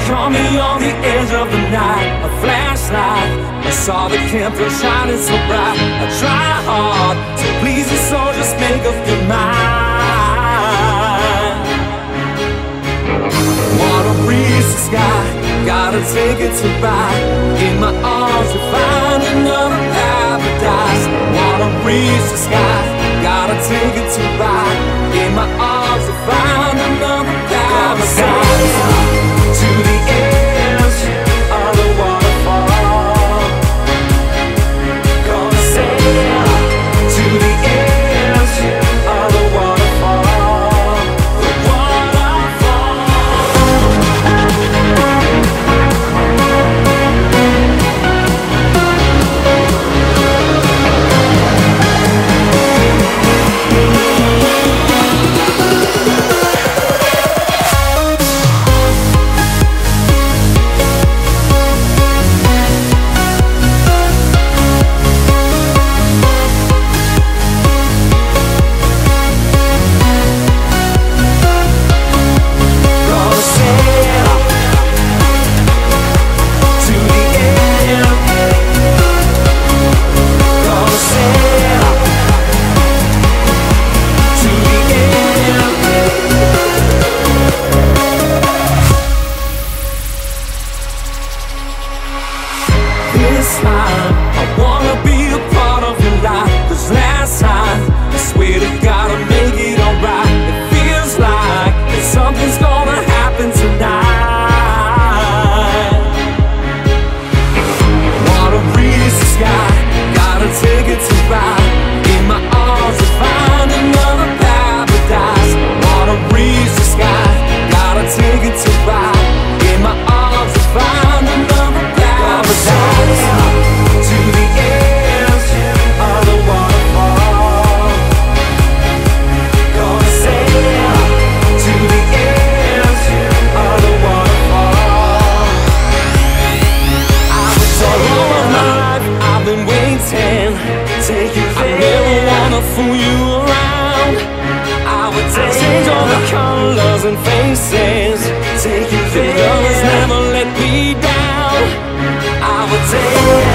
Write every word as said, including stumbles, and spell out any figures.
Caught me on the edge of the night, a flashlight. I saw the candle shining so bright. I try hard to please you, so just make up your mind. Wanna reach the sky, gotta take it to ride. In my arms to find another paradise. Wanna reach the sky, gotta take it to ride. In my arms to find another paradise. To the edge of the waterfall, gonna sail to the edge of the waterfall, the waterfall. This time, I wanna be a part of your life. Cause last time, I swear to God I'll make it alright. It feels like that something's gonna happen tonight. Wanna reach the sky, gotta take it to ride. In my arms to find another paradise. Wanna reach the sky, gotta take it to ride. In my arms to find another paradise. To the edge of the waterfall, gonna sail to the edge of the waterfall. I've been so all of my life, I've been waiting. Take you there. I never wanna fool you around. I would take change all the colors and faces. Take you there. Lovers never let me down. I would take